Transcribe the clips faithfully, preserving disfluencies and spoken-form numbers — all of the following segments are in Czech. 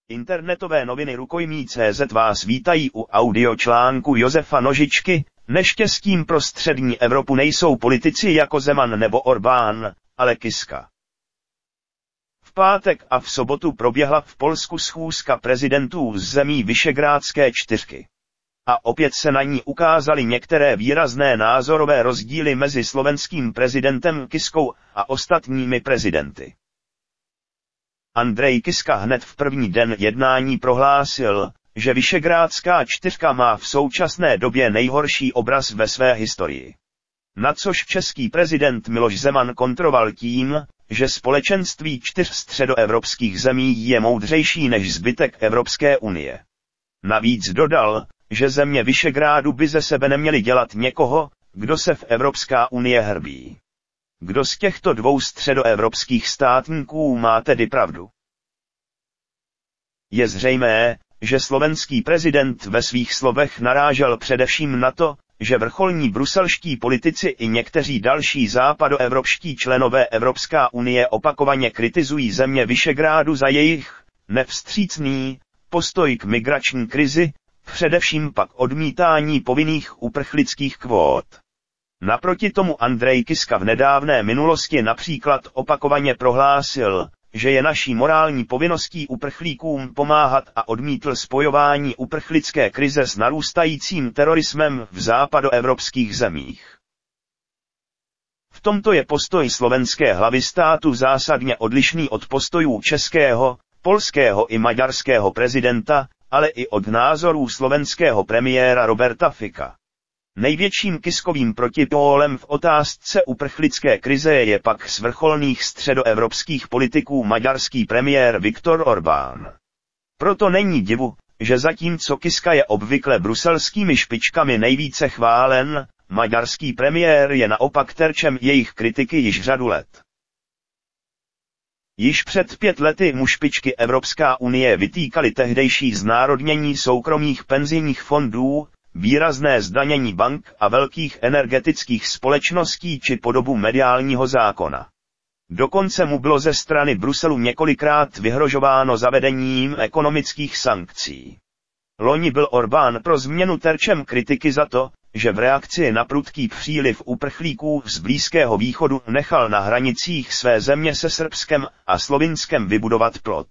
Internetové noviny Rukojmí tečka cé zet vás vítají u audiočlánku Josefa Nožičky. Neštěstím pro střední Evropu nejsou politici jako Zeman nebo Orbán, ale Kiska. V pátek a v sobotu proběhla v Polsku schůzka prezidentů z zemí Visegrádské čtyřky. A opět se na ní ukázaly některé výrazné názorové rozdíly mezi slovenským prezidentem Kiskou a ostatními prezidenty. Andrej Kiska hned v první den jednání prohlásil, že Visegrádská čtyřka má v současné době nejhorší obraz ve své historii. Na což český prezident Miloš Zeman kontroval tím, že společenství čtyř středoevropských zemí je moudřejší než zbytek Evropské unie. Navíc dodal, že země Visegrádu by ze sebe neměly dělat někoho, kdo se v Evropská unie hrbí. Kdo z těchto dvou středoevropských státníků má tedy pravdu? Je zřejmé, že slovenský prezident ve svých slovech narážel především na to, že vrcholní bruselští politici i někteří další západoevropští členové Evropská unie opakovaně kritizují země Visegrádu za jejich nevstřícný postoj k migrační krizi, především pak odmítání povinných uprchlických kvót. Naproti tomu Andrej Kiska v nedávné minulosti například opakovaně prohlásil, že je naší morální povinností uprchlíkům pomáhat a odmítl spojování uprchlické krize s narůstajícím terorismem v západoevropských zemích. V tomto je postoj slovenské hlavy státu zásadně odlišný od postojů českého, polského i maďarského prezidenta, ale i od názorů slovenského premiéra Roberta Fica. Největším Kiskovým protipólem v otázce uprchlické krize je pak z vrcholných středoevropských politiků maďarský premiér Viktor Orbán. Proto není divu, že zatímco Kiska je obvykle bruselskými špičkami nejvíce chválen, maďarský premiér je naopak terčem jejich kritiky již řadu let. Již před pět lety mu špičky Evropská unie vytýkaly tehdejší znárodnění soukromých penzijních fondů, výrazné zdanění bank a velkých energetických společností či podobu mediálního zákona. Dokonce mu bylo ze strany Bruselu několikrát vyhrožováno zavedením ekonomických sankcí. Loni byl Orbán pro změnu terčem kritiky za to, že v reakci na prudký příliv uprchlíků z Blízkého východu nechal na hranicích své země se Srbskem a Slovinskem vybudovat plot.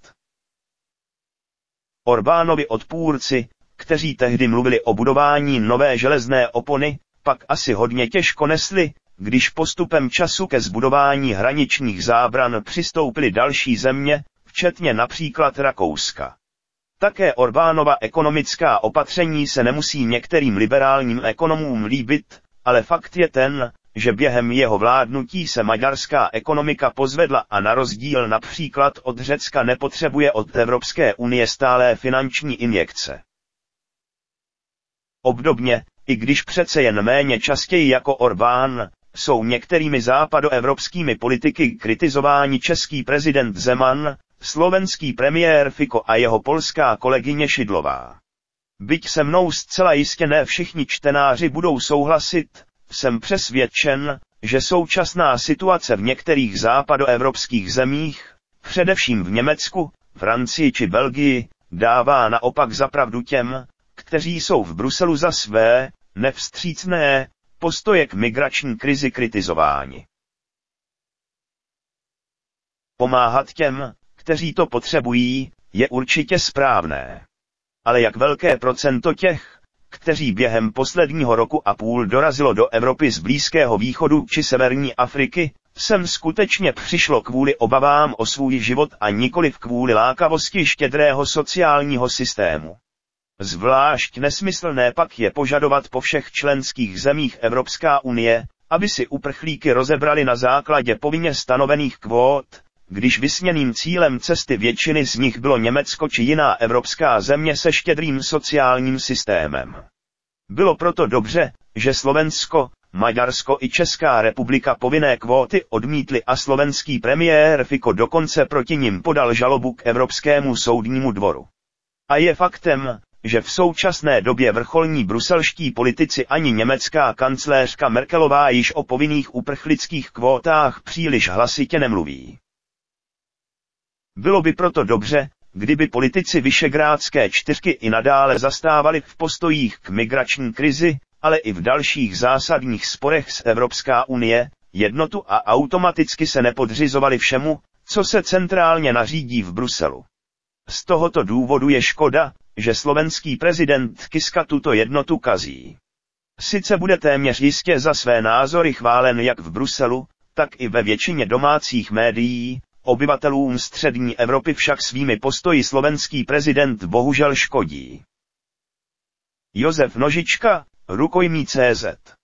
Orbánovi odpůrci, kteří tehdy mluvili o budování nové železné opony, pak asi hodně těžko nesli, když postupem času ke zbudování hraničních zábran přistoupily další země, včetně například Rakouska. Také Orbánova ekonomická opatření se nemusí některým liberálním ekonomům líbit, ale fakt je ten, že během jeho vládnutí se maďarská ekonomika pozvedla a na rozdíl například od Řecka nepotřebuje od Evropské unie stálé finanční injekce. Obdobně, i když přece jen méně častěji jako Orbán, jsou některými západoevropskými politiky kritizováni český prezident Zeman, slovenský premiér Fico a jeho polská kolegyně Šidlová. Byť se mnou zcela jistě ne všichni čtenáři budou souhlasit, jsem přesvědčen, že současná situace v některých západoevropských zemích, především v Německu, Francii či Belgii, dává naopak za pravdu těm, kteří jsou v Bruselu za své nevstřícné postoje k migrační krizi kritizováni. Pomáhat těm, kteří to potřebují, je určitě správné. Ale jak velké procento těch, kteří během posledního roku a půl dorazilo do Evropy z Blízkého východu či Severní Afriky, sem skutečně přišlo kvůli obavám o svůj život a nikoliv kvůli lákavosti štědrého sociálního systému. Zvlášť nesmyslné pak je požadovat po všech členských zemích Evropská unie, aby si uprchlíky rozebrali na základě povinně stanovených kvót, když vysněným cílem cesty většiny z nich bylo Německo či jiná evropská země se štědrým sociálním systémem. Bylo proto dobře, že Slovensko, Maďarsko i Česká republika povinné kvóty odmítly a slovenský premiér Fico dokonce proti nim podal žalobu k Evropskému soudnímu dvoru. A je faktem, že v současné době vrcholní bruselští politici ani německá kancléřka Merkelová již o povinných uprchlických kvótách příliš hlasitě nemluví. Bylo by proto dobře, kdyby politici Visegrádské čtyřky i nadále zastávali v postojích k migrační krizi, ale i v dalších zásadních sporech s Evropská unie, jednotu a automaticky se nepodřizovali všemu, co se centrálně nařídí v Bruselu. Z tohoto důvodu je škoda, že slovenský prezident Kiska tuto jednotu kazí. Sice bude téměř jistě za své názory chválen jak v Bruselu, tak i ve většině domácích médií, obyvatelům střední Evropy však svými postoji slovenský prezident bohužel škodí. Josef Nožička, rukojmí tečka cé zet